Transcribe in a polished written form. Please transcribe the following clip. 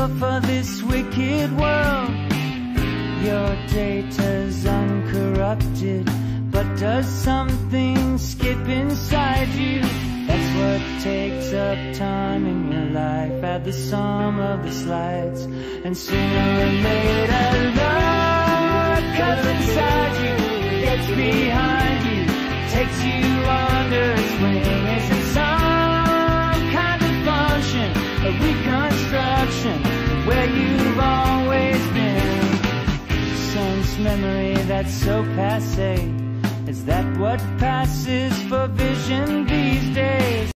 cure for this wicked world. Your data's uncorrupted, but does something skip inside you? That's what takes up time in your life. Add the sum of the slides, and sooner or later love comes inside you, gets behind you, takes you under its wing. Is it some kind of function, a reconstruction of where you've always been? Sense memory that's so passé, is that what passes for vision these days?